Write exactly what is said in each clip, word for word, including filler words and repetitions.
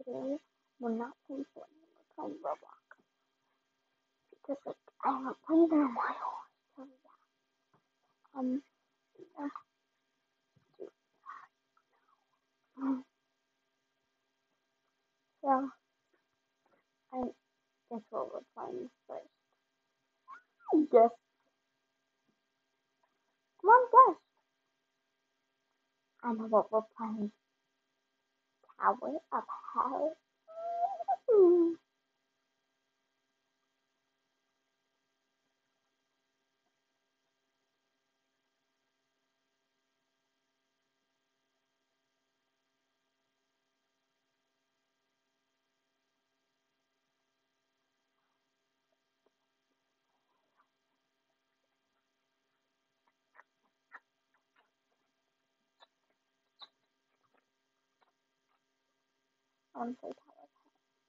today we're not playing Fortnite, we're playing Roblox. Because like I haven't played in a while. So yeah. Um uh, um, so I guess what we're playing first. Guess come on guess. I know what we're playing. Tower of Hell. I want to play Tower of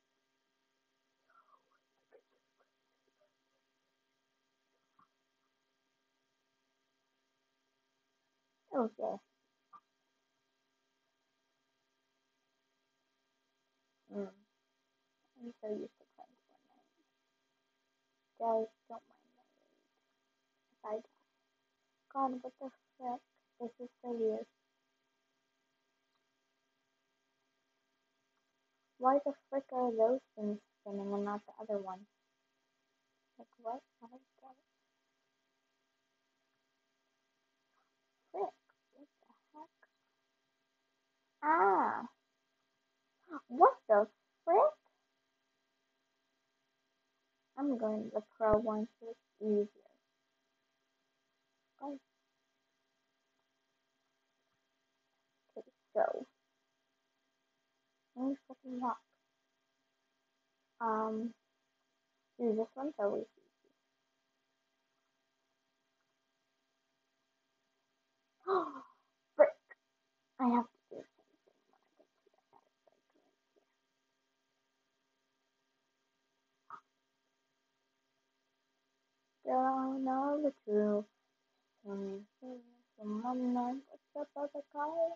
Hell. Okay. Mm. I'm so used to playing Fortnite. Guys, don't mind my if I die. God, what the frick? This is so weird. Why the frick are those things spinning and not the other one? Like what? I don't get it. Frick. What the heck? Ah! What the frick? I'm going to the pro one so it's easier. Guys, okay, so let me freaking walk. Um, dude, this one's always easy. Oh, frick! I have to do something when I get to the end, like right here. Don't know the truth. Someone knows what's up the guy.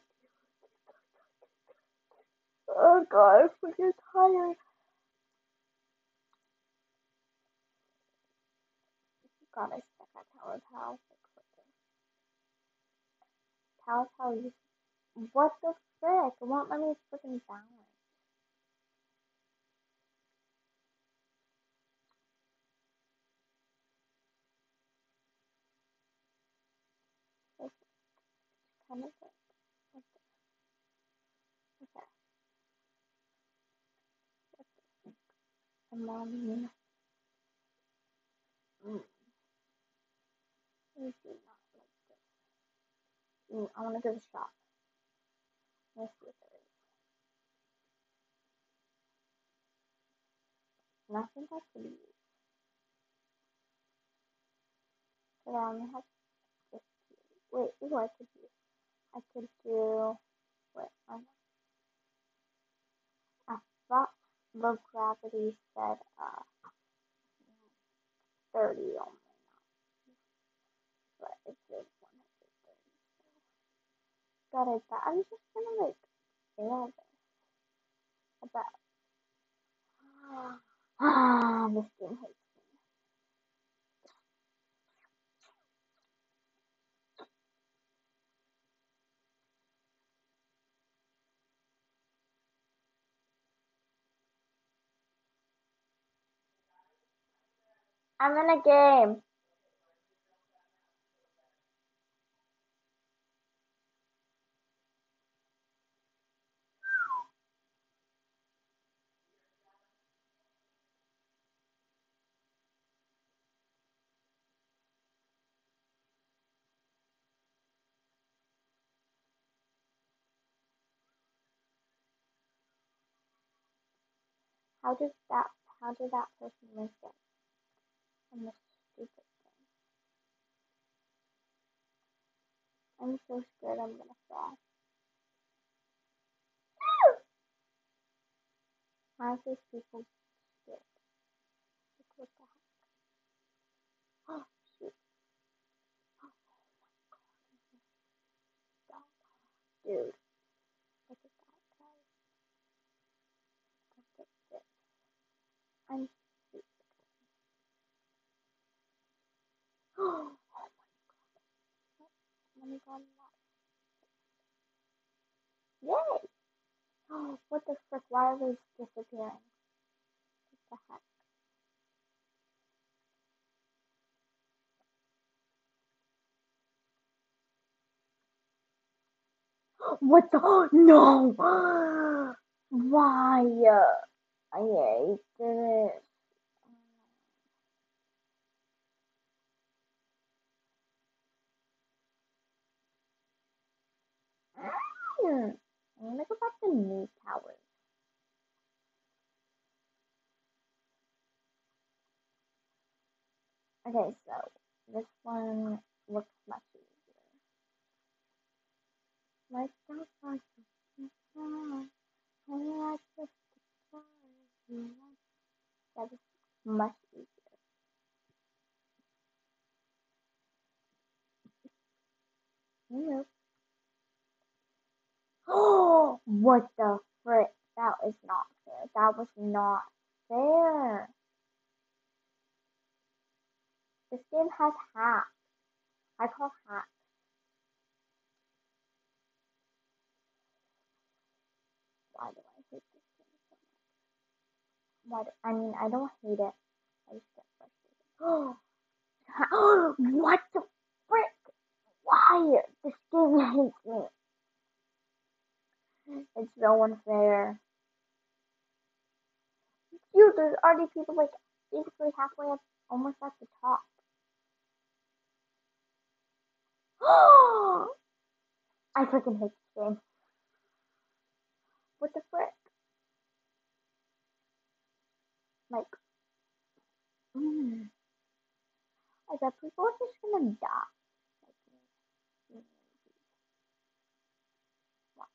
Oh god, I'm freaking tired. God, I suck at Tower Pal. Tower Pal, you. What the frick? It won't let me freaking balance. It's kind of like. Okay. Come on. Mm. Maybe not like this. Ooh, I want to give it a shot. Let's see if there is. Nothing I can use. But I only have this. Wait, ooh, I could use. I could do. Wait, I know. I thought low gravity said uh thirty only, but it says one hundred thirty. So, God, I thought I was just gonna like fail this. I bet. Ah, this game hates me. I'm in a game. How did that? How did that person miss it? On this stupid thing. I'm so scared I'm gonna fall. Why are these people scared? Like, what the heck? Oh, shoot. Dude, look at that guy. one left. Yay! Oh, what the frick? Why are these disappearing? What the heck? What the? Oh, no! Why? I hate this. I'm gonna go back to new towers. Okay, so this one looks much easier. My stuff like this. I like this. That is much easier. Nope. Oh, what the frick? That is not fair. That was not fair. This game has hacks. I call hacks. Why do I hate this game so much? Why do, I mean, I don't hate it. I just get frustrated. Oh, what the frick? Why? This game hates me. It's so unfair. Dude, there's already people like basically halfway up, almost at the top. I freaking hate this game. What the frick? Like, mm. I bet people are just gonna die. Like, what?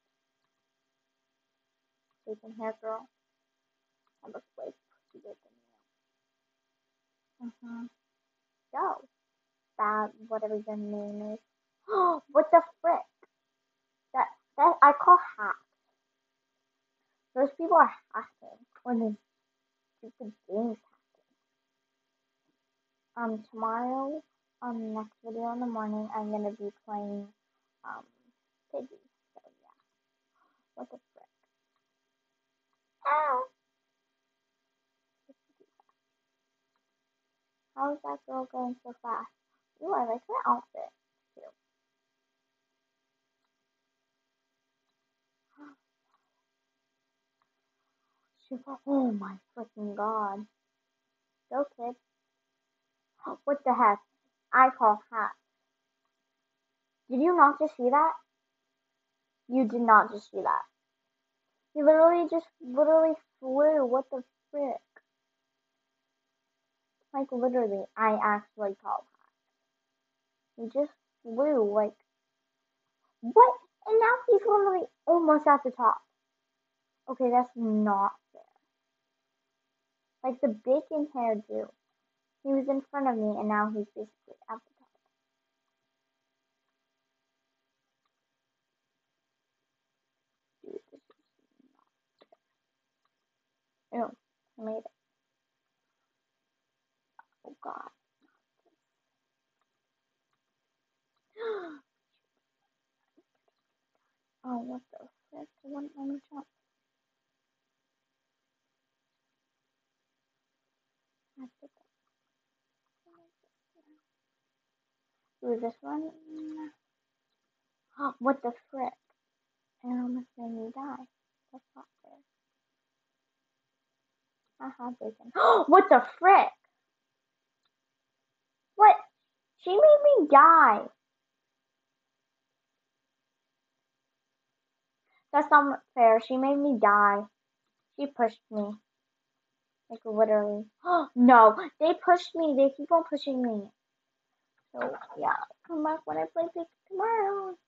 Taking hair, girl. I look way prettier than you. Mm-hmm. Go. Bad, whatever your name is. What the frick? That, that, I call hacks. Those people are hacking when the stupid game's hacking. Um, tomorrow, um, next video in the morning, I'm gonna be playing, um, Piggy. So, yeah. What the frick? Ow! How is that girl going so fast? Ooh, I like her outfit. Cute. Oh my freaking god. Go, kid. What the heck? I call hat. Did you not just see that? You did not just see that. He literally just literally flew. What the frick? Like literally, I actually call hat. He just flew. Like what? And now he's literally almost at the top. Okay, that's not fair. Like the bacon hairdo. He was in front of me, and now he's basically at the top. Dude, this is not fair. Ew, I made it. Oh god. Oh, what the frick? It wouldn't let me jump. I picked up. Ooh, this one? What the frick? It almost made me die. That's not fair. Haha, bacon. What the frick? What? She made me die. That's not fair. She made me die. She pushed me. Like, literally. No, they pushed me. They keep on pushing me. So, yeah. Come back when I play Pig tomorrow.